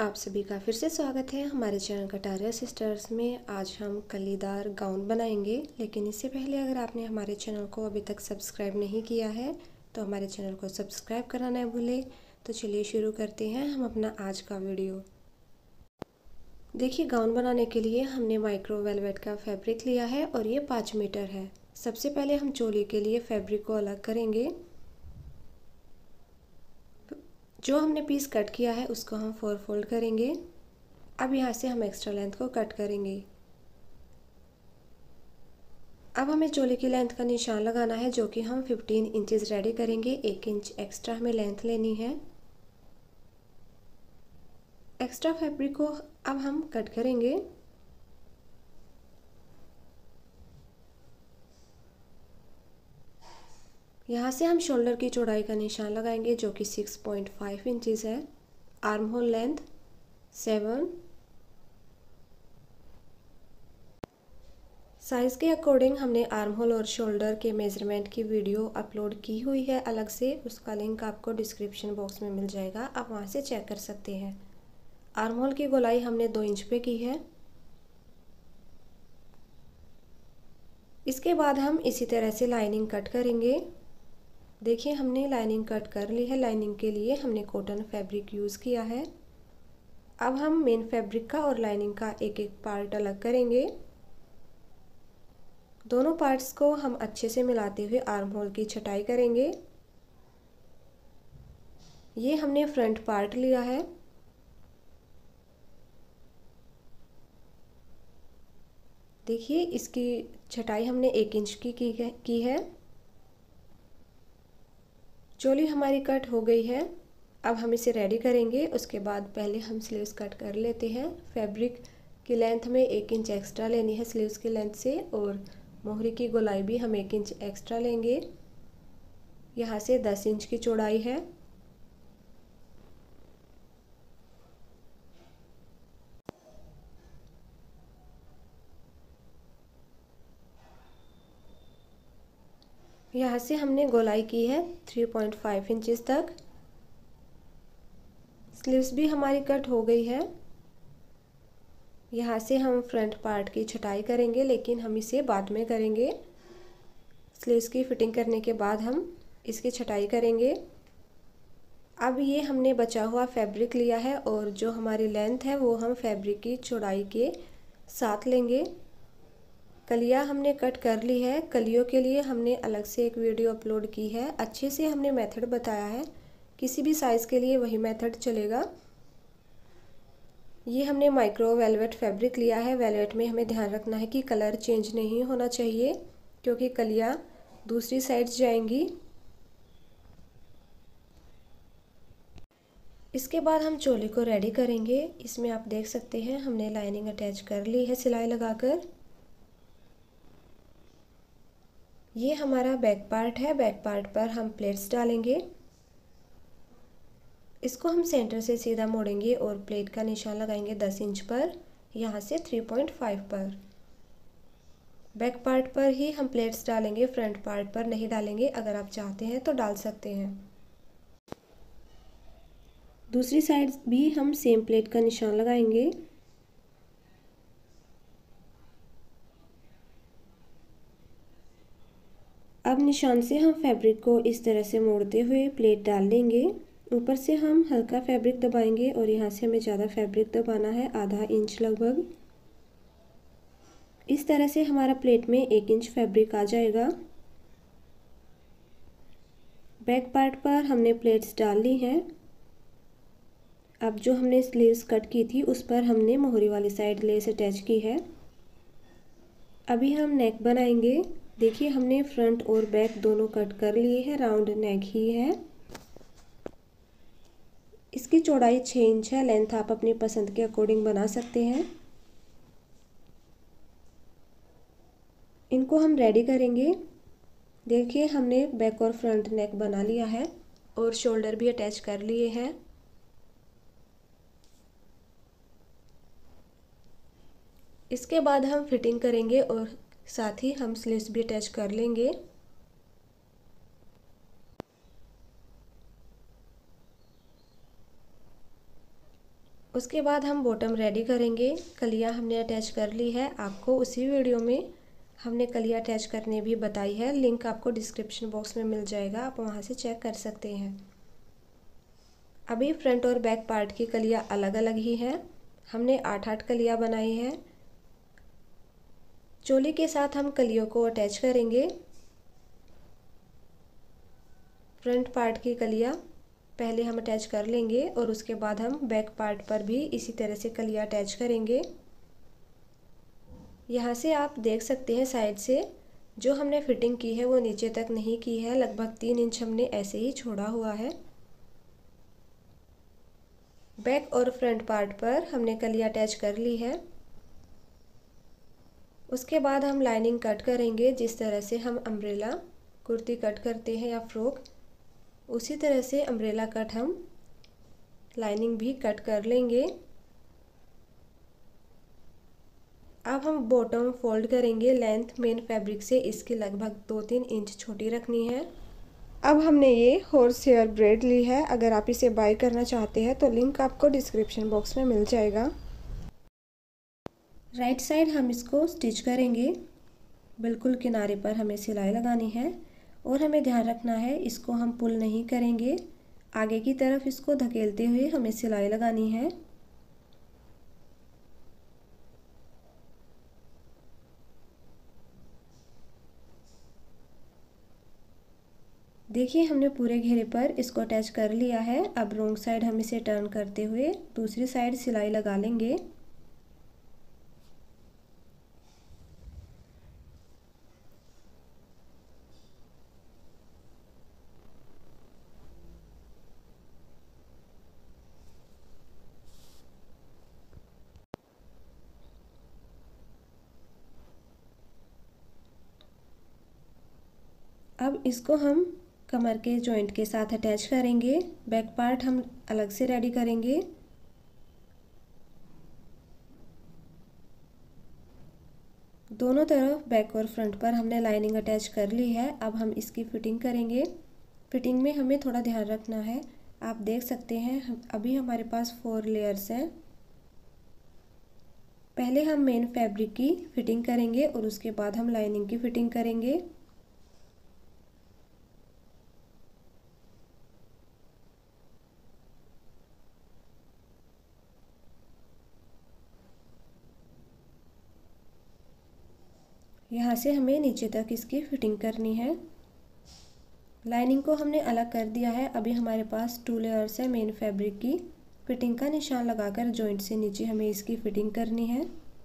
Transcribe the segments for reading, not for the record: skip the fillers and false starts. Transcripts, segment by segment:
आप सभी का फिर से स्वागत है हमारे चैनल कटारिया सिस्टर्स में। आज हम कलीदार गाउन बनाएंगे, लेकिन इससे पहले अगर आपने हमारे चैनल को अभी तक सब्सक्राइब नहीं किया है तो हमारे चैनल को सब्सक्राइब करना न भूलें। तो चलिए शुरू करते हैं हम अपना आज का वीडियो। देखिए, गाउन बनाने के लिए हमने माइक्रो वेलवेट का फैब्रिक लिया है और ये 5 मीटर है। सबसे पहले हम चोली के लिए फैब्रिक को अलग करेंगे। जो हमने पीस कट किया है उसको हम 4 फोल्ड करेंगे। अब यहाँ से हम एक्स्ट्रा लेंथ को कट करेंगे। अब हमें चोली की लेंथ का निशान लगाना है, जो कि हम 15 इंचेस रेडी करेंगे। 1 इंच एक्स्ट्रा हमें लेंथ लेनी है। एक्स्ट्रा फैब्रिक को अब हम कट करेंगे। यहाँ से हम शोल्डर की चौड़ाई का निशान लगाएंगे, जो कि 6.5 इंचेस है। Arm hole length 7। साइज़ के अकॉर्डिंग हमने आर्म होल और शोल्डर के मेजरमेंट की वीडियो अपलोड की हुई है अलग से। उसका लिंक आपको डिस्क्रिप्शन बॉक्स में मिल जाएगा, आप वहाँ से चेक कर सकते हैं। आर्म होल की गोलाई हमने 2 इंच पे की है। इसके बाद हम इसी तरह से लाइनिंग कट करेंगे। देखिए, हमने लाइनिंग कट कर ली है। लाइनिंग के लिए हमने कॉटन फैब्रिक यूज़ किया है। अब हम मेन फैब्रिक का और लाइनिंग का एक एक पार्ट अलग करेंगे। दोनों पार्ट्स को हम अच्छे से मिलाते हुए आर्म होल की छटाई करेंगे। ये हमने फ्रंट पार्ट लिया है। देखिए, इसकी छटाई हमने 1 इंच की है। चोली हमारी कट हो गई है। अब हम इसे रेडी करेंगे। उसके बाद पहले हम स्लीव्स कट कर लेते हैं। फैब्रिक की लेंथ में 1 इंच एक्स्ट्रा लेनी है स्लीव्स की लेंथ से, और मोहरी की गोलाई भी हम 1 इंच एक्स्ट्रा लेंगे। यहाँ से 10 इंच की चौड़ाई है। यहाँ से हमने गोलाई की है 3.5 इंचेस तक। स्लीव्स भी हमारी कट हो गई है। यहाँ से हम फ्रंट पार्ट की छटाई करेंगे, लेकिन हम इसे बाद में करेंगे। स्लीव्स की फिटिंग करने के बाद हम इसकी छटाई करेंगे। अब ये हमने बचा हुआ फैब्रिक लिया है, और जो हमारी लेंथ है वो हम फैब्रिक की चौड़ाई के साथ लेंगे। कलियाँ हमने कट कर ली है। कलियों के लिए हमने अलग से एक वीडियो अपलोड की है। अच्छे से हमने मेथड बताया है। किसी भी साइज़ के लिए वही मेथड चलेगा। ये हमने माइक्रो वेलवेट फैब्रिक लिया है। वेलवेट में हमें ध्यान रखना है कि कलर चेंज नहीं होना चाहिए, क्योंकि कलियाँ दूसरी साइड जाएंगी। इसके बाद हम चोली को रेडी करेंगे। इसमें आप देख सकते हैं हमने लाइनिंग अटैच कर ली है सिलाई लगाकर। ये हमारा बैक पार्ट है। बैक पार्ट पर हम प्लेट्स डालेंगे। इसको हम सेंटर से सीधा मोड़ेंगे और प्लेट का निशान लगाएंगे 10 इंच पर, यहाँ से 3.5 पर। बैक पार्ट पर ही हम प्लेट्स डालेंगे, फ्रंट पार्ट पर नहीं डालेंगे। अगर आप चाहते हैं तो डाल सकते हैं। दूसरी साइड भी हम सेम प्लेट का निशान लगाएंगे। अब निशान से हम फैब्रिक को इस तरह से मोड़ते हुए प्लेट डाल लेंगे। ऊपर से हम हल्का फैब्रिक दबाएंगे, और यहाँ से हमें ज़्यादा फैब्रिक दबाना है, आधा इंच लगभग। इस तरह से हमारा प्लेट में 1 इंच फैब्रिक आ जाएगा। बैक पार्ट पर हमने प्लेट्स डाल ली हैं। अब जो हमने स्लीव्स कट की थी उस पर हमने मोहरी वाली साइड लेस अटैच की है। अभी हम नेक बनाएंगे। देखिए, हमने फ्रंट और बैक दोनों कट कर लिए हैं। राउंड नेक ही है। इसकी चौड़ाई 6 इंच है। लेंथ आप अपनी पसंद के अकॉर्डिंग बना सकते हैं। इनको हम रेडी करेंगे। देखिए, हमने बैक और फ्रंट नेक बना लिया है, और शोल्डर भी अटैच कर लिए हैं। इसके बाद हम फिटिंग करेंगे, और साथ ही हम स्लीव्स भी अटैच कर लेंगे। उसके बाद हम बॉटम रेडी करेंगे। कलियाँ हमने अटैच कर ली है, आपको उसी वीडियो में हमने कलियाँ अटैच करने भी बताई है, लिंक आपको डिस्क्रिप्शन बॉक्स में मिल जाएगा, आप वहाँ से चेक कर सकते हैं। अभी फ्रंट और बैक पार्ट की कलियाँ अलग अलग ही हैं, हमने 8-8 कलियाँ बनाई हैं। चोली के साथ हम कलियों को अटैच करेंगे। फ्रंट पार्ट की कलियाँ पहले हम अटैच कर लेंगे और उसके बाद हम बैक पार्ट पर भी इसी तरह से कलियाँ अटैच करेंगे। यहाँ से आप देख सकते हैं साइड से जो हमने फिटिंग की है वो नीचे तक नहीं की है, लगभग 3 इंच हमने ऐसे ही छोड़ा हुआ है। बैक और फ्रंट पार्ट पर हमने कलियाँ अटैच कर ली है। उसके बाद हम लाइनिंग कट करेंगे। जिस तरह से हम अम्ब्रेला कुर्ती कट करते हैं या फ्रॉक, उसी तरह से अम्ब्रेला कट हम लाइनिंग भी कट कर लेंगे। अब हम बॉटम फोल्ड करेंगे। लेंथ मेन फैब्रिक से इसकी लगभग 2-3 इंच छोटी रखनी है। अब हमने ये हॉर्स हेयर ब्रेड ली है, अगर आप इसे बाय करना चाहते हैं तो लिंक आपको डिस्क्रिप्शन बॉक्स में मिल जाएगा। राइट साइड हम इसको स्टिच करेंगे, बिल्कुल किनारे पर हमें सिलाई लगानी है और हमें ध्यान रखना है इसको हम पुल नहीं करेंगे, आगे की तरफ इसको धकेलते हुए हमें सिलाई लगानी है। देखिए हमने पूरे घेरे पर इसको अटैच कर लिया है। अब रॉन्ग साइड हम इसे टर्न करते हुए दूसरी साइड सिलाई लगा लेंगे। अब इसको हम कमर के जॉइंट के साथ अटैच करेंगे। बैक पार्ट हम अलग से रेडी करेंगे। दोनों तरफ बैक और फ्रंट पर हमने लाइनिंग अटैच कर ली है। अब हम इसकी फिटिंग करेंगे। फिटिंग में हमें थोड़ा ध्यान रखना है। आप देख सकते हैं अभी हमारे पास 4 लेयर्स हैं। पहले हम मेन फैब्रिक की फिटिंग करेंगे और उसके बाद हम लाइनिंग की फिटिंग करेंगे। यहाँ से हमें नीचे तक इसकी फिटिंग करनी है। लाइनिंग को हमने अलग कर दिया है। अभी हमारे पास 2 लेयर्स है मेन फैब्रिक की। फिटिंग का निशान लगाकर जॉइंट से नीचे हमें इसकी फिटिंग करनी है।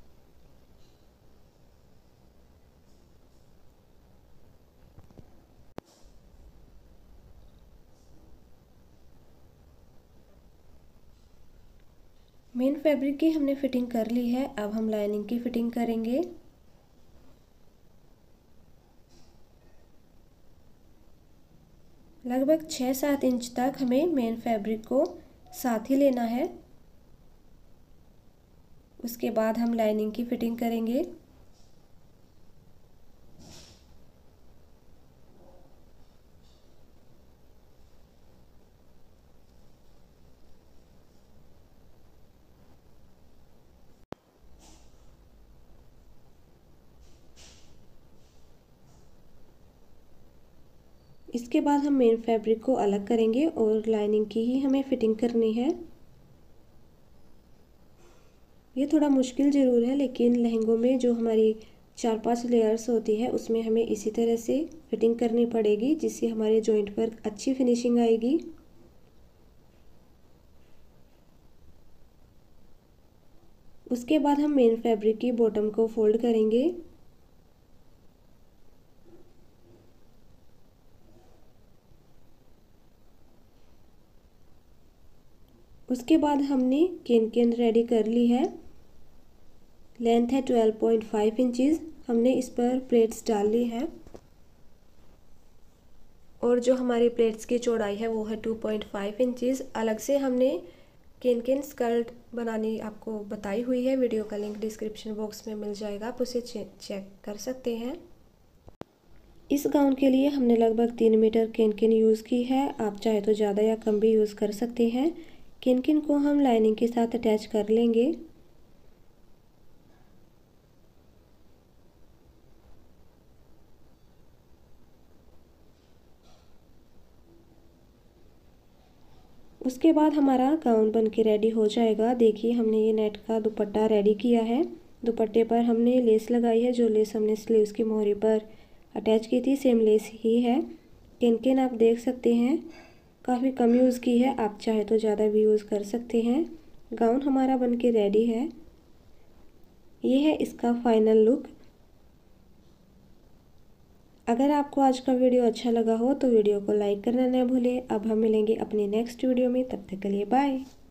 मेन फैब्रिक की हमने फिटिंग कर ली है। अब हम लाइनिंग की फिटिंग करेंगे। लगभग 6-7 इंच तक हमें मेन फैब्रिक को साथ ही लेना है। उसके बाद हम लाइनिंग की फिटिंग करेंगे। इसके बाद हम मेन फैब्रिक को अलग करेंगे और लाइनिंग की ही हमें फिटिंग करनी है। ये थोड़ा मुश्किल ज़रूर है, लेकिन लहंगों में जो हमारी 4-5 लेयर्स होती है उसमें हमें इसी तरह से फिटिंग करनी पड़ेगी, जिससे हमारे जॉइंट पर अच्छी फिनिशिंग आएगी। उसके बाद हम मेन फैब्रिक की बॉटम को फोल्ड करेंगे। उसके बाद हमने केन रेडी कर ली है। लेंथ है 12.5 इंचज़। हमने इस पर प्लेट्स डाल ली है और जो हमारी प्लेट्स की चौड़ाई है वो है 2.5 इंचज़। अलग से हमने केन स्कर्ट बनानी आपको बताई हुई है, वीडियो का लिंक डिस्क्रिप्शन बॉक्स में मिल जाएगा, आप उसे चेक कर सकते हैं। इस गाउन के लिए हमने लगभग 3 मीटर केन यूज़ की है। आप चाहे तो ज़्यादा या कम भी यूज़ कर सकते हैं। किन किन को हम लाइनिंग के साथ अटैच कर लेंगे। उसके बाद हमारा गाउन बन के रेडी हो जाएगा। देखिए हमने ये नेट का दुपट्टा रेडी किया है। दुपट्टे पर हमने लेस लगाई है, जो लेस हमने स्लीव्स की मोहरी पर अटैच की थी सेम लेस ही है। किन आप देख सकते हैं काफ़ी कम यूज़ की है, आप चाहे तो ज़्यादा भी यूज़ कर सकते हैं। गाउन हमारा बन के रेडी है। ये है इसका फाइनल लुक। अगर आपको आज का वीडियो अच्छा लगा हो तो वीडियो को लाइक करना ना भूलें। अब हम मिलेंगे अपनी नेक्स्ट वीडियो में, तब तक के लिए बाय।